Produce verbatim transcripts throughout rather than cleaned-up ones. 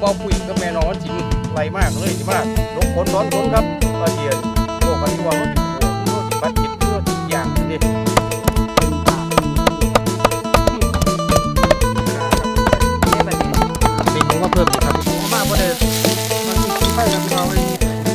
เบาปุ๋ยก็แม่น้องจิงไหลมากเลยที่มากลงคนร้อนคนครับก็เดียนโลกกันที่ว่าเขาติดหัวเขาติดปัดจิตเขาติดอย่างนี้มีผมก็เพิ่มอีกครับมากกว่าเดิมมันมีไฟกับเราเลย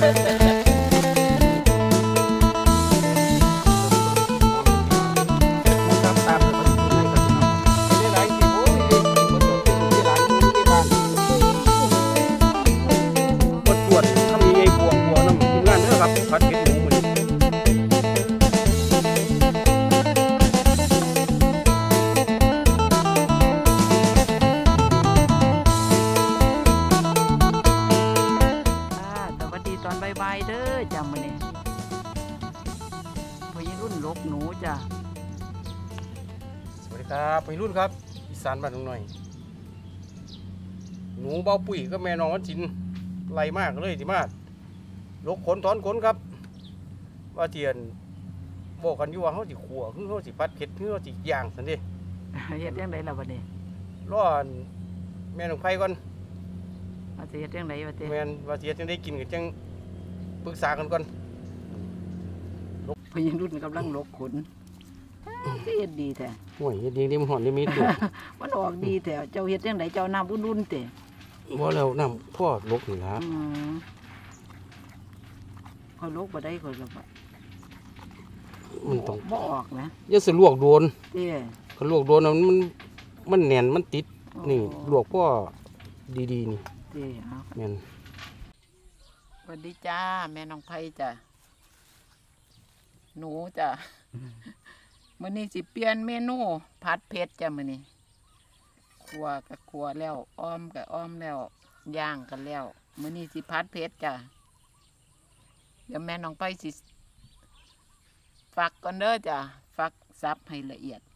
พัดเห็ดหมูมันสวัสดีตอนบ่ายๆเด้อจ้ามื้อนี้วัยรุ่นลกหนูจ้ะสวัสดีครับวัยรุ่นครับอีสานบ้านหน่อยหนูเบาปุ๋ยก็แม่น้องจินไหลมากเลยที่มากลกขนถอนขนครับว่าเทียนบอกกันอยู่ว่าเขาสิขัวคือเขาสิพัดเผ็ดคือเขาสิย่างสันดิเฮ็ดยังไงล่ะวันนี้รอแม่น้องไผ่ก่อนว่าสิเฮ็ดยังไงวะเต้แม่นว่าสิเฮ็ดจังได้กินกันจังปรึกษากันก่อนพยังรุ่นกำลังลกขนเฮ็ดดีแท้โอ้ยเฮ็ดดีนี่มันหอนได้มีตัวมันออกดีแท้เจ้าเฮ็ดจังไดเจ้าน้ำอุ่นๆเต้บ่แล้วน้ำพ่อลกนี่ล่ะเขาลกบ่ได้เขาลกมันต้องบ่ออกนะอย่าสิลวกโดนเต้เขาลวกโดนมันมันแน่นมันติดนี่ลวกพ่อดีๆนี่เต้ครับแม่นสวัสดีจ้าแม่น้องไผ่จ้ะหนูจ้ะมื้อนี้สิเปลี่ยนเมนูผัดเผ็ดจ้ะมื้อนี้คั่วก็คั่วแล้วอ้อมก็อ้อมแล้วย่างกันแล้วมื้อนี้สิผัดเผ็ดจ้ะเดี๋ยวแม่น้องไผ่สิฝักก่อนเด้อจ้ะฝักซับให้ละเอียด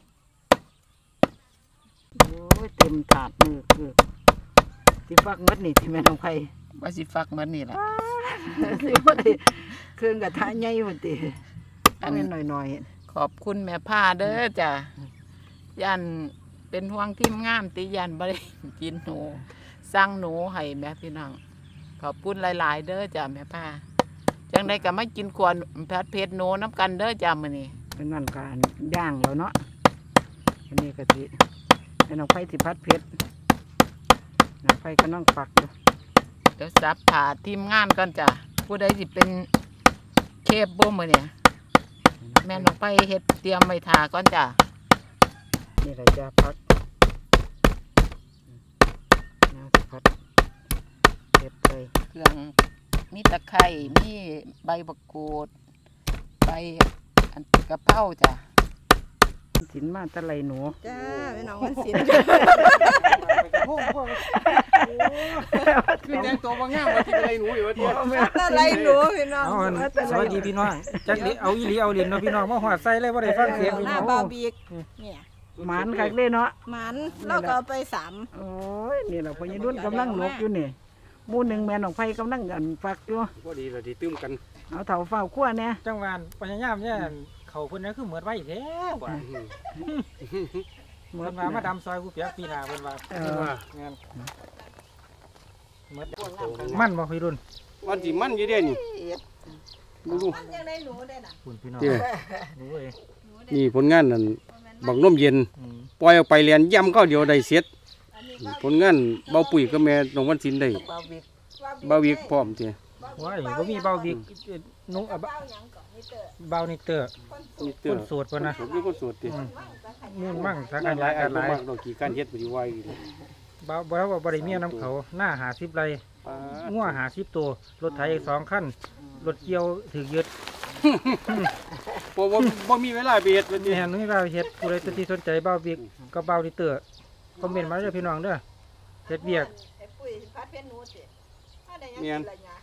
โอ้ยเต็มถาดมือคือสิฝักมัดนี่ที่แม่น้องไผ่ว่าสิฝักมัดนี่ล่ะสิบ่ได้เครื่องกระทะใหญ่พุ่นติอันนี้หน่อยๆขอบคุณแม่ผ้าเด้อจ้ะยันเป็นห่วงทีมงานติยันบ่ได้กินหนูสั่งหนูให้แม่พี่น้องขอบคุณหลายๆเด้อจ้ะแม่ผ้าจังได้ก็มากินขวดผัดเผ็ดโนน้ำกันเด้อจ้ามื้อนี้เป็นวันการย่างแล้วเนาะวันนี้ก็สิให้น้องไผ่สิผัดเผ็ดน้องไผ่ก็น้องฝักอยู่เดี๋ยวสับผ่าทีมงานก่อนจ้ะผู้ใดสิเป็นเชฟบ่มื้อนี้แม่น้องไผ่เฮ็ดเตรียมไว้ท่าก่อนจ้ะนี่แหละจ้ะผักน้ำสิผัดเผ็ดเลยเครื่องมีตะไคร้มีใบบักกูดใบอันกระเพราจ้ะสินมาตะไลหนูจ้าเป็นน้องมันสินคือแดงตัวบางงามว่าที่ตะไลหนูอยู่ว่าตัวตะไลหนูพี่น้องสวัสดีพี่น้องจักดิเอาอีหลีเอาเหรียญเนาะพี่น้องมาหอดใส่เลยว่าได้ฟังเสียงพี่น้องหน้าบาบีกเนี่ยหมันคักเลยเนาะหมันเราก็เอาไปสามโอ้ยนี่แหละพญานุ่นกำลังลกอยู่นี่หมู่หนึ่งแม่น้องไผ่กำลังกันฝักอยู่พอดีเราดีตื้มกันเอาเถาเฝ้าขั้วเนี่ยจังหวะปัญญามเนี่ยเขาเพิ่นนั่นคือเหมือนไว้แท้กว่าเหมือนว่ามาดำซอยกูเปียกปีหน้าเพิ่นว่าเอองานเหมือนมันบ่พี่รุ่นวันสิมันอยู่เด้นี่ดูดูมันยังได้หนูได้น่ะคุณพี่น้องหนูเอ้ยนี่ผลงานนั่นบักนมเย็นปล่อยออกไปเรียนย่ำเข้าเดียวได้เสร็จผลงานเบาปุ๋ยก็แม่น้องวันสินได้เบาวิกพร้อมเจ้ว้ายบ่มีเบาวิกนุ้งเบานิเตอร์คนโสดป่ะนะมีคนโสดติมุ่นมั่งสักการหลายการหลายต้องกี่การเฮ็ดบ่สิไหวเบาบ่ว่าบ่ได้เมียน้ำเขาหน้าหาสิบไรงัวหาสิบตัวรถไถสองคันรถเกี่ยวถือยึดบ่บ่บ่มีเวลาไปเฮ็ดวันนี้แห่งนี้เราเฮ็ดผู้ใดที่สนใจเบาวิกก็เบานิเตอร์คอมเมนต์มาเด้อพี่น้องเด้อเฮ็ดเวียกเมียน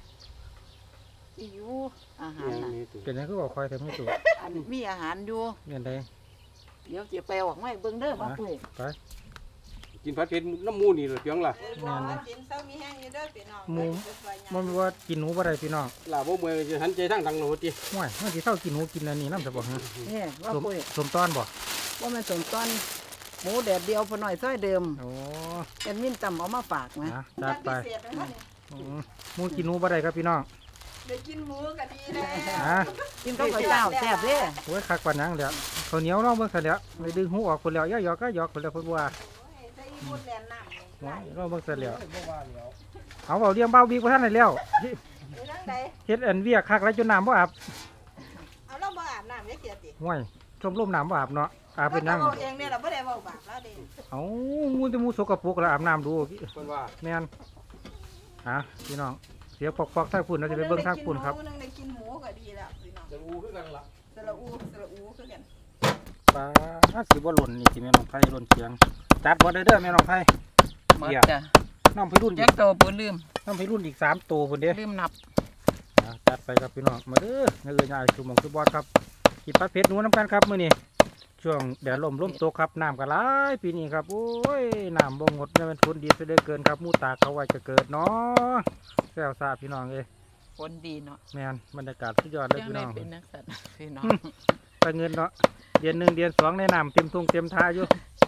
อยู่อาหารเป็นยังคือบอกคอยทำให้ถูกมีอาหารอยู่เมียนใดเดี๋ยวจะไปออกไม่เบิ่งเด้อมาปุ้ยไปกินผัดเผ็ดน้ำมูนี่เหรอเพียงล่ะเมียนหมูมันว่ากินหนูบ่ได้พี่น้องล่ะบ่เมื่อยจะหันใจทางทางโน้ติห่วยมันสิเศร้ากินหนูกินอันนี้น้ำจะบอกฮะนี่ว่าปุ้ยสมต้อนบ่ว่ามันสมต้อนหมูแดดเดียวพอหน่อยซอยเดิมโอ้แอดมินต่ำเอามาฝากนะนะจัดไปพิเศษเลยค่ะนี่อืมหมูกินหนูบ่ได้ครับพี่น้องได้กินหมูก็ดีแล้วอ่ะกินข้าวเจ้าแซ่บเด้โอ้ยคักกว่านังเดี๋ยวข้าวเหนียวน้องเบิ่งซะแล้วไปดึงหูออกคนแล้วย่อยๆก็ยอกคนแล้วเพิ่นว่าใส่หมดแลนน้ำว้ายน้องเบิ่งซะแล้วบ่ว่าแล้วเอาเว้าเลี้ยงเบาบีกว่าท่านได้แล้วไปทางใดเฮ็ดอันเวียกคักแล้วจนน้ำบ่อาบเอาเราบ่อาบน้ำยังเกียติห่วยชมรมน้ำบ่อาบเนาะอาบเป็นนั่งเราเองเนี่ยเราไม่ได้เว้าบาปแล้วเด้เอางูจะมูสกปรกแล้วอาบน้ำดูเพิ่นว่าแม่นฮะพี่น้องเสียปอกๆทางฝุ่นเราจะไปเบิ่งทางฝุ่นครับนึงได้กินหมูก็ดีแล้วพี่น้องจะรู้คือกันล่ะสระอูสระอูคือกันปลาสิบ่หล่นนี่สิแม่น้องไผหล่นเสียงจัดบ่ได้เด้อแม่น้องไผหมดจ้ะน้องพี่รุ่นอีแจ็กคโตบ่ลืมน้องพี่รุ่นอีกสามตัวพุ่นเด้ลืมนับอ่ะจัดไปครับพี่น้องมาเด้อเนื้อใหญ่คือหมองคือบอสครับกินปลาเผ็ดหนูน้ำกันครับมื้อนี้ช่วงแดดลมลมตกครับน้ำก็หลายปีนี้ครับโอ้ยน้ำบ่งดเนี่ยมันฝนดีซะเหลือเกินครับหมูตาเขาไว้จะเกิดเนาะแซวซาพี่น้องเอ้ยคนดีเนาะแม่นบรรยากาศสุดยอดเลยยังพี่ได้น้องเป็นนักสัตว์พี่น้องไปเงินเนาะเดือนหนึ่งเดือนสองในน้ำเต็มทุ่งเต็มท่าอยู่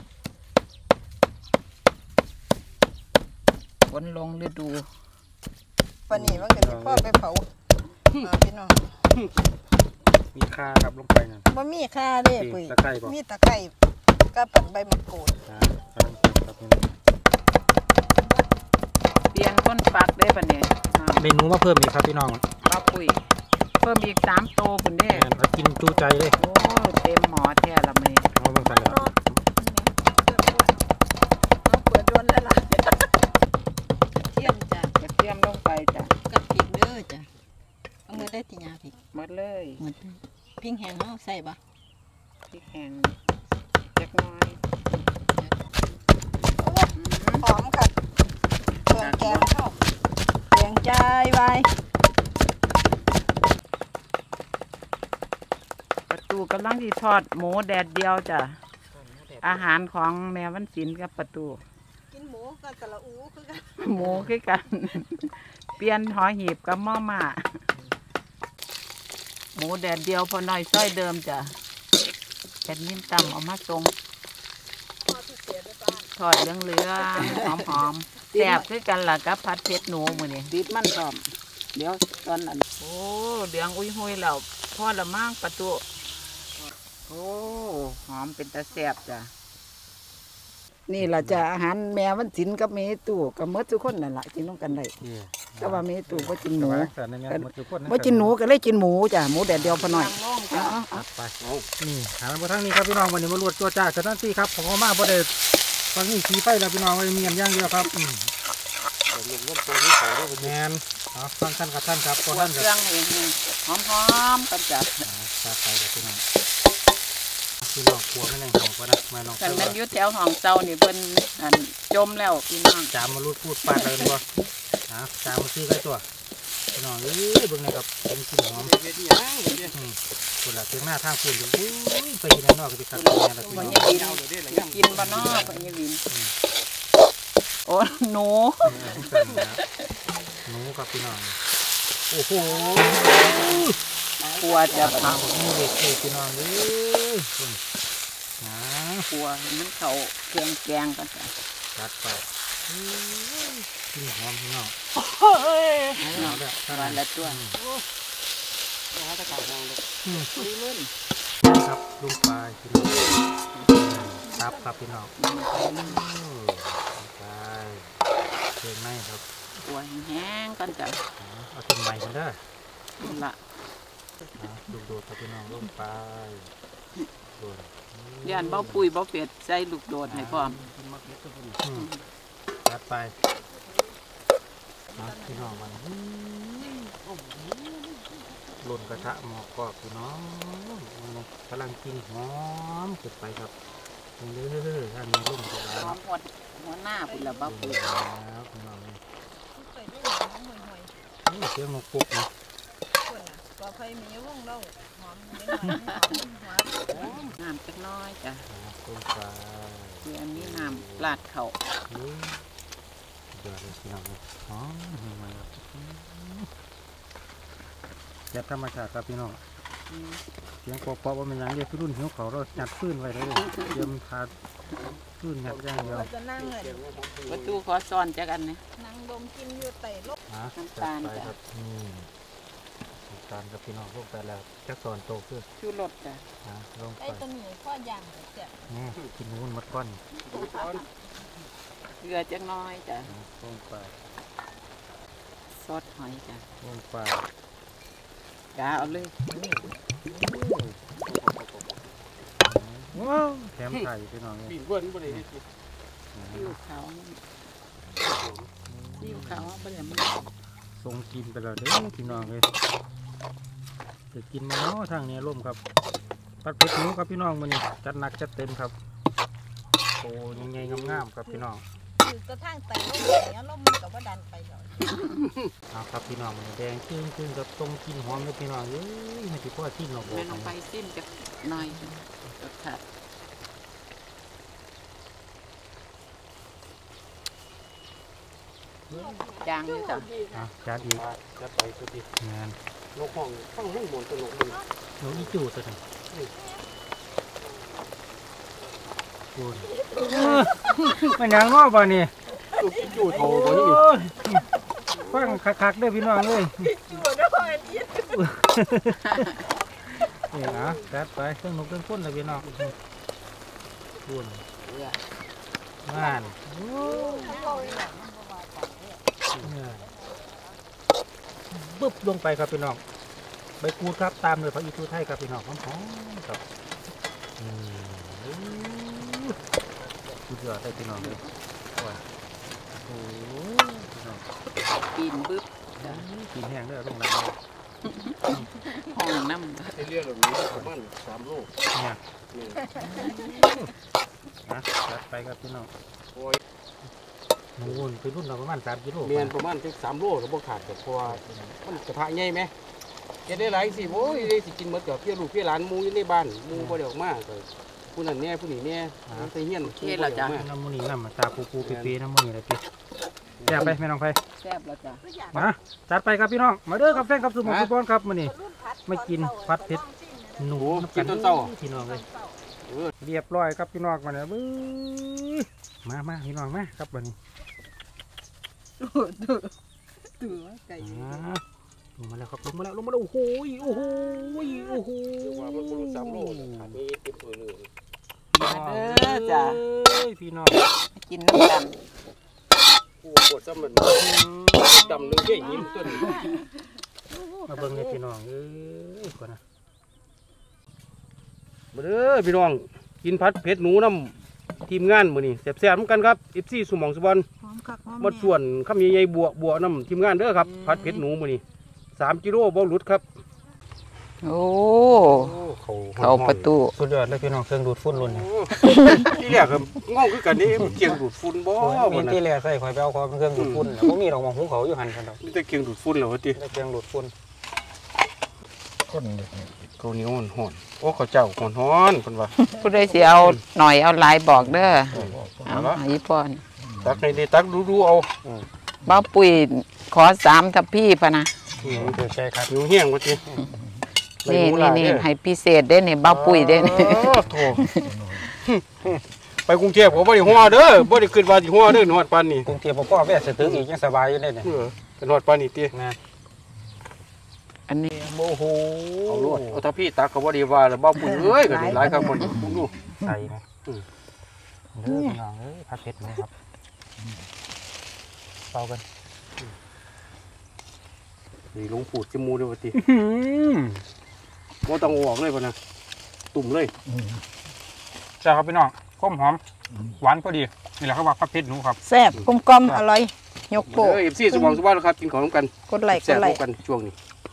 ฝนลงฤดูปานนี้มันก็สิพ่อไปเผาอ่าพี่น้องมีคาครับลงไปนั่นบ่มีค่าเด้ปุ้ยตะไคร้บ่มีตะไคร้กับปันใบมะกรูดอ่ากำลังเก็บครับพี่น้องเปลี่ยนคนปักได้ปะเนี่ยอ่าเมนูมาเพิ่มอีกครับพี่น้องปลาปุ๋ยเพิ่มอีกสามโตพุ่นเด้แม่นเขากินจูใจเลยโอ้เต็มหมอแท้ละมื้อนี้เอาเบิ่งกันแล้วเนาะเอาเปิดดวนแล้วล่ะเทียมจ้ะกระเทียมลงไปจ้ะกับพริกเด้อจ้ะเอามือได้ติหยาพริกหมดเลยหมดพริกแห้งเฮาใส่บ่พริกแห้งจักหน้อยหอมค่ะเครื่องแกงเข้าแกงใจไว้ประตูกำลังที่ทอดหมูแดดเดียวจ้ะอาหารของแม่วันศิลป์กับประตูกินหมูกับสระอูคือกันหมูคือกัน เปลี่ยนหอหีบกับหม้อมาหมูแดดเดียวพอน้อยซ้อยเดิมจ้ะแผ่นนิ่มต่ำเอามาตรงพอพิเศษด้วยบ้านทอดเหลืองเหลืองหอมหอมๆแซ่บคือกันล่ะกับผัดเผ็ดหนูมื้อนี้ดิบมันพร้อมเดี๋ยวตอนนั้นโอ้เหลืองอุ้ยหุยแล้วพอละมั่งประตูโอ้หอมเป็นตาแซ่บจ้ะนี่ล่ะจ้ะอาหารแม่วันศิลป์กับเมตู่กับเมื่อทุกคนนั่นล่ะกินน้องกันได้แต่ว่าเมตู่บ่กินหหนูนูแต่ในแม่หมดทุกคนบ่กินหนูก็เลยกินหมูจ้ะหมูแดดเดียวพอหน่อยเอาเอาเอาตัดไปนี่หามาทางนี้ครับพี่น้องวันนี้มาลวดตัวจ้าสถานที่ครับผมเอามาบ่ได้ตอนนี้ขี่ไปแล้วพี่น้องไว้เมียนอย่างเดียวครับอืมลมลมตัวนี้เขาเด้อแมนเอาฟังท่านกับท่านครับพอคั่วท่านเคกับรื่องให้หอมหอมๆกันจ้ะตัดไปกับพี่น้องพี่น้องครัวไม่แรงของก็นะไม่ลองคันแม่นอยู่แถวห้องเจ้านี่เพิ่นอันจมแล้วพี่น้องจามมาลูดพูดปาดเลยตัวฮะจามมาซื้อได้ตัวพี่น้องเอ้ยเบิ่งนะครับเป็นกลิ่นหอมเฮ็ดอีหยังเฮ็ดอีหยังอืมคนละเทียงหน้าทางฝุ่นอยู่อุ้ยไปที่นั่นนอกก็ไปคัดแม่ละพี่บ่น้องยังกินเอาเดี๋ยวเด้อละยำกินบ่เนาะบ่ยังกินโอ้หนูหนูครับพี่น้องโอ้โหครัวจะแบบข้าวนี่เด็กเด็กพี่น้องเอ้ยคุณนะครัวให้มันเข้าเครื่องแกงกันจ้ะจัดไปกินหอมพี่น้องเฮ้ยเอาเด้อท่านวันละตัวเอาตะขาบองเลยอืมคุยเล่นครับลุงปลายพี่น้องครับครับพี่น้องอืมไปเครื่องในครับครัวแห้งๆกันจ้ะเอาถึงใหม่กันเด้อนั่นละอ่ะดูดูครับพี่น้องลงไปโดนย่านเบ้าปุ๋ยเบ้าเป็ดใส่ลูกโดดให้พร้อมอืมจัดไปนะพี่น้องมันหล่นกระทะหมอกกรอบพี่น้องกำลังกินหอมเก็บไปครับเรื่อยๆทางนี้ลุ่มจะหร้าอน มหมดหัวหน้าพุ่นละเบ้าปุ๋ยแล้วพี่น้องนี่เคยได้หอมห่วยนี่เสียงนกปุ๊กนะๆคนน่ะปลอดภัยมีวงเล่าหอมเล็กน้อยหอมหอมน้ำจักหน้อยจ้ะต้นปลาเดี๋ยวนี้น้ำลาดเข่านี่เดือดเลยพี่น้องเลยหอมมาครับยัดธรรมชาติครับพี่น้องเสียงปอๆว่ามันยังเรียกรุ่นหิวเขาเราจัดฟื้นไว้เลยเตรียมทาฟื้นหัดย่างเดียวเราจะนั่งเลยประตูขอซ่อนจักอันนะนั่งดมกินอยู่ไต่ลบอ่ะจัดไปครับอืมน้ำตาลกับพี่น้องลงไปแล้วจักสอนโตขึ้นชูรสจ้ะอ่ะลงไปไอ้ตัวนี้ข้อย่างเสียนี่กินนู้นมัดก้อนเกลือจักหน้อยจ้ะอ่ะลงไปซอสหอยจ้ะลงไปกาเอาเลยว้าวแถมไข่พี่น้องปีนี่นเบิ้ลบ่ได้เฮ็ดซีอิ๊วขาวซีอิ๊วขาวบ่ได้มันทรงกินไปแล้วเด้อพี่น้องเลยจะกินมาเนาะทางนี้ร่มครับผัดเผ็ดหมูครับพี่น้องมื้อนี้จัดหนักจัดเต็มครับโอ้ยังไงงามๆครับพี่น้องคือกระทั่งไต่ลบอย่างเงี้ยลบมันกับว่าดันไปหน่อยเอาครับพี่น้องมันแดงขึ้นขึ้นกับตรงกินหอมเลยพี่น้องเอ้ยให้พี่พ่อที่เราบอกแม่น้องไปซิมจักหน่อยจ้ะรสชาติจางอยู่จ้ะอ่ะจัดอีกจะไปสุดที่งานนกห้องฟังห้องหมุนตลกมันหนูอีจูตัวนึงคูณมันยังงอบ่นี่ลูกจู่โตบ่นี่ฟังคักๆเด้อพี่น้องเลยอยู่ด้วยนี่นี่นะจัดไปเครื่องนกเครื่องพ่นเลยพี่น้องคูณเกลืองานบึ๊บลงไปครับพี่น้องใบกูดครับตามเลยพระอีทูไทยครับพี่น้องหอมๆครับอืมสุดยอดได้พี่น้องเลยว้าโอ้พี่น้องปีนบึ๊บกินแห้งเด้อลงน้ำห้องน้ำไอ้เรื่องเหล่านี้ประมาณสามโลเนี่ยนี่นะจัดไปครับพี่น้องโอ้ยหมูนเป็นรุ่นเราประมาณสามกิโลเมียนประมาณจักสามโลก็บ่ขาดแต่เพราะว่ามันกระทะใหญ่ไหมเฮ็ดได้หลายสิโอ้ยได้สิกินหมดกับเพี่ลูกเพี่หลานหมู่อยู่ในบ้านหมู่บ่ได้ออกมาก็ผู้นั้นแน่ผู้นี้แน่มันไปเฮียนน้ำมูนี่น้ำตาปูปูปีๆน้ำมูนี่เลยพี่แซ่บไปแม่น้องไฟแซ่บแล้วจ้ะมาจัดไปครับพี่น้องมาเด้อครับแฟนครับสุโมสุบอนครับมื้อนี้ไม่กินพัดเผ็ดหนูพี่น้องเลยเรียบร้อยครับพี่น้องมาเนี่ยบื้อมามาพี่น้องมาครับวันนี้ตัวไก่ลงมาแล้วครับลงมาแล้วลงมาแล้วโอ้โหโอ้โหโอ้โหว่ามันบ่รู้สามโลขาดมีเต็มตัวเลยมาเด้อจ้ะพี่น้องมากินน้ำกันกูปวดซ้ำมันดำนึงแค่ยิ้มต้นมาเบิ่งเนี่ยพี่น้องเอ้ยก่อนนะมาเด้อพี่น้องกินผัดเผ็ดหนูน้ำทีมงานมื้อนี้แซ่บๆเหมือนกันครับ เอฟ ซี สุหม่องสุบอนหอมคักหอมหมดส่วนคำใหญ่ๆบัวบัวน้ำทีมงานเด้อครับผัดเผ็ดหนูมื้อนี้สามกิโลบ่หลุดครับโอ้เขาเข้าประตูสุดยอดเลยพี่น้องเครื่องดูดฝุ่นรุ่นนี้ที่แรกก็งงคือกันนี่เกียงดูดฝุ่นบ่มีบ่นะที่แรกใส่ข่อยไปเอาคอเป็นเครื่องดูดฝุ่นผมมีดอกมองหุงเขาอยู่หันกันดอกมีแต่เกียงดูดฝุ่นเหรอวะติได้เครื่องดูดฝุ่นข้าวเหนียวห่อนๆโอ้ข้าวเจ้าห่อนๆเพิ่นว่าผู้ใดสิเอาหน่อยเอาหลายบอกเด้อเอาเอาละอีป้อนตักให้ได้ตักดูๆเอาบ้าปุ๋ยขอสามทัพพี่พะนะนี่มันคือใจครับหิวแห้งว่าตินี่นี่นี่ให้พิเศษเด้อนี่บ้าปุ๋ยเด้อนี่โธ่ไปกรุงเทพก็บ่ได้ฮ้อเด้อบ่ได้ขึ้นว่าสิฮ้อเด้อฮอดปานนี้กรุงเทพพ่อแม่สตึกอีกยังสบายอยู่ได้เนี่ยเออเป็นฮอดปานนี้ตินะอันนี้โอ้โหเอาโลดเอาถ้าพี่ตักก็บ่ได้ว่าแล้วบ่ปุ๋ยเอ้ยก็ได้หลายครับคนคุณดูใส่นะเด้อพี่น้องเอ้ยผัดเผ็ดนะครับเป่ากันนี่ลงปูดจมูกเด้อว่าติบ่ต้องเอาออกเลยพุ่นน่ะตุ่มเลยใช่ครับพี่น้องข้มหอมหวานพอดีนี่แหละเขาว่าผัดเผ็ดหนูครับแซ่บกลมกลมอร่อยยกโปเด้อ เอฟ ซี สุหม่องสุบอนครับกินของนำกันกดไลค์กแซ่ดบไลพบค์กันช่วงนี้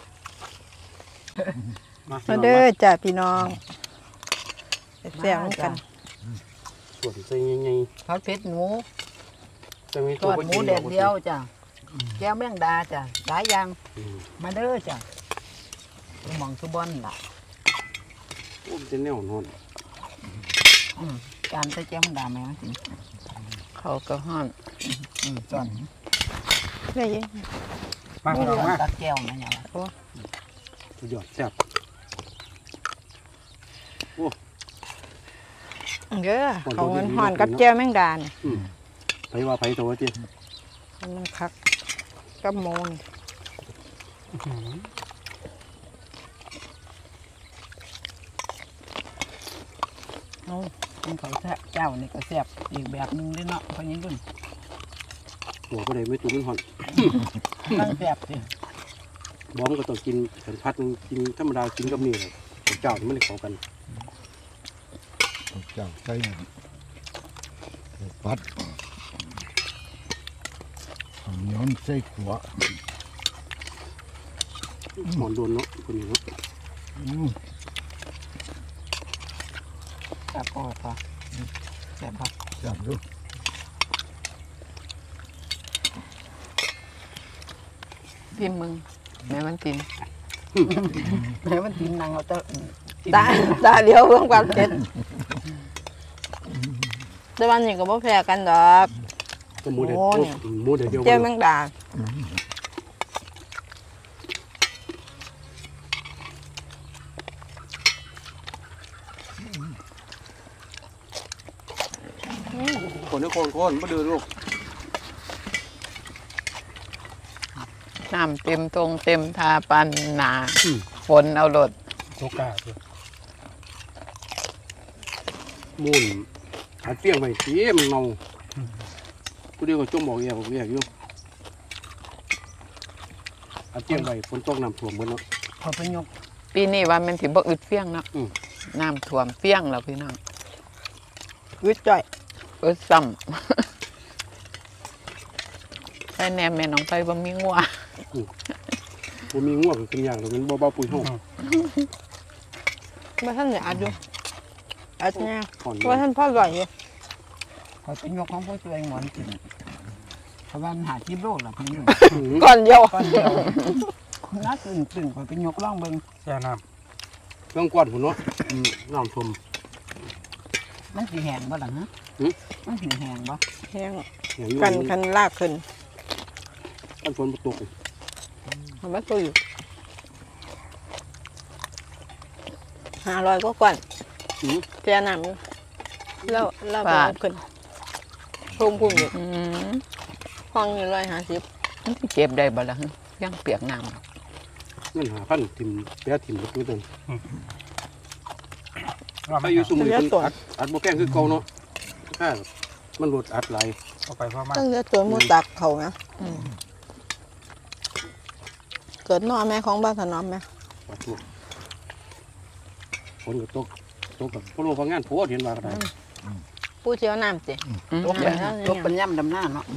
มาเด้อจ้ะพี่น้องแซ่บเหมือนกันส่วนใส่ใหญ่ผัดเผ็ดหนูๆจะมีทอดหมูแดดเดียวจ้ะแก้วแมงดาจ้ะหลายอย่างมาเด้อจ้ะหม่องสุบอนล่ะโอ้มันจะแนวนอนการใส่แก้วแมงดาแม่สิเขาก็ห้อนอืมจ้อนได้ยังมาพี่น้องมาตักแก้วนะเนี่ยสุดยอดแซ่บเด้อเขาเงินห่อนกับแจ้วแมงดาเนี่ยไปว่าไปตัวจีมันคักกับโมนเอาเป็นเขาแซ่บเจ้านี่ก็แซ่บอีกแบบนึงด้วยเนาะเพราะยังรุ่นตัวก็เลยไม่ตัวมันห่อนนั่งแซ่บสิบ้อมก็ต้องกินสันพัดกินธรรมดากินกับนี่เลยเจ้าไม่ได้เข้ากันเจ้าใส่ปัดย้อนใส่ขวหมอนโดนเนาะคนนี้เนาะแซ่บพอพอแซ่บพอจับดูพิมมึงแม่มันตินแม่มันตินนางเอาแต่ตาตาเดียวเรื่องความเจ็ดแต่วันนี้ก็บ่แพ้กันดอกก็มูเดียวมูเดียวเดียวเจ้าแมงดาคนนี้คนคนมาดูลูกน้ำเต็มตรงเต็มทาปันหนาฝนเอารถโอกาสมูนหาเตี้ยงไปเตี้ยมันเน่ากูเดียวก็จมบอกแย่บอกแย่อยู่หาเตี้ยงไปฝนตกน้ำท่วมหมดเนาะพอไปยกปีนี้ว่ามันสิบ่อึดเฟี้ยงเนาะอืมน้ำท่วมเฟี้ยงแล้วพี่น้องวิทย์จ่อยอึดซ้ำ แต่แนมแม่น้องไปบ่มีงัวกูมีง่วงขึ้นอย่างแต่มันเบาๆปุ๋ยห้องว่าท่านเนี่ยอัดอยู่อัดเนี่ยก่อนว่าท่านพ่อร่อยอยู่พอไปยกของพ่อตัวเองหมอนกินเพราะว่ามันหาที่โลกหรอกนี่ก่อนเดียวก้อนเดียวน่าตื่นตื่นพอไปยกล่องเบิ่งแช่น้เครื่องกวาดหุ่นเนาะน้ำท่วมมันสีแห้งบ่หลังฮะหือมันสีแห้งบ่แห้งอย่างนี้กันคันลากขึ้นกันฝนตกมันไม่ตัวอยู่ห้าร้อยก็ก่อนเสียน้ำอยู่แล้วแล้วก็เอาขึ้นพุ่มพุ่มอยู่อืมห้องอยู่ร้อยห้าสิบมันสิเก็บได้บ่ล่ะยังเปียกน้ำเงินหาพันทิมแปะทิมทุกตัวำรอบถ้าไม่อยู่อยู่สมุนอัดอัดโบแกงคือเก่าเนาะถ้ามันรดอัดไหลเอาไปพ่อมาตั้งแต่ตัวมูตักเขาไหมเกิดนอแม่ของบ้านถนอมไหมปัดตัวฝนก็ตกตกกับพวกโลกงานโพดเห็นว่าก็ได้ผู้เชี่ยวน้ำสิอืมตกไปตกเป็นย่ำดำหน้าเนาะ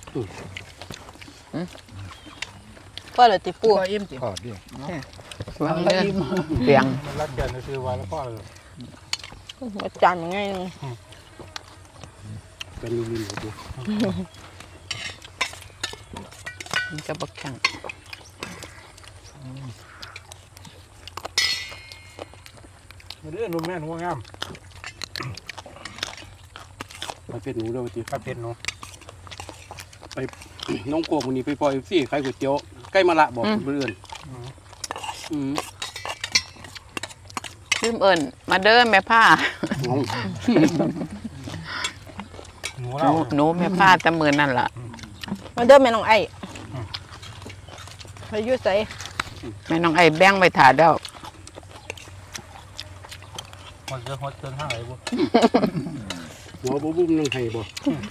ก็เลยติปูก็อิ่มสิทอดดิวางเรื่องเปียงมันรัดเกินซื้อไว้แล้วพ่อเลยมาจานง่ายเป็นลินๆตัวมันจะบ่แข็งเรื่องนุ่มแม่นหัวงามไปเป็ดหนูเด้อจีปลาเผ็ดเนาะน้องโกคนนี้ไปปล่อยซี่ขายก๋วยเตี๋ยวใกล้มาละบอกเพื่อนอืมลืมเอิ้นมาเด้อแม่ผ้างงหนูหเรานูหนูแม่ผ้าแตะมือนั่นล่ะมาเดินแม่น้องไอ้ไปยุ่ใส่แม่น้องไอ้แบ่งไว้ถ่าเด้อมันจะหดเกินห้าไหร่บุหัวบุ้มนั่งไห้บ่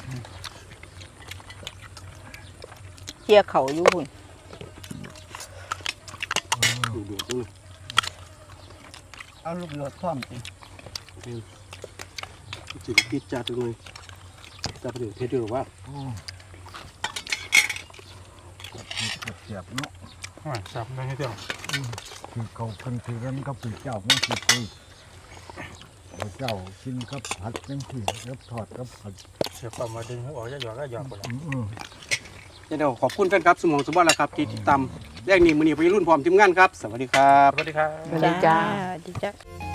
เกี่ยเขาอยู่หุ่นดูดูดูเอาลูกโยดท่อมสิจิตพิจารณาเลยจะไปถึงเทเดอร์ว่าเสียบเนาะสับได้ให้เดียวคือเขาพันธุ์กันก็เป็นเจ้าไม่คือคุยเจ้ากินกับผัดเป็นที่กับทอดกับผัดเสียบปั๊มมาดึงหัวออกจะหยอกก็หยอกหมดแล้วอืมเดี๋ยวขอบคุณแฟนครับสมองสมบัติแล้วครับที่ติดตามแรกนี้มือนี้ไปรุ่นพร้อมทีมงานครับ สวัสดีครับสวัสดีครับสวัสดีจ้าดีจ้า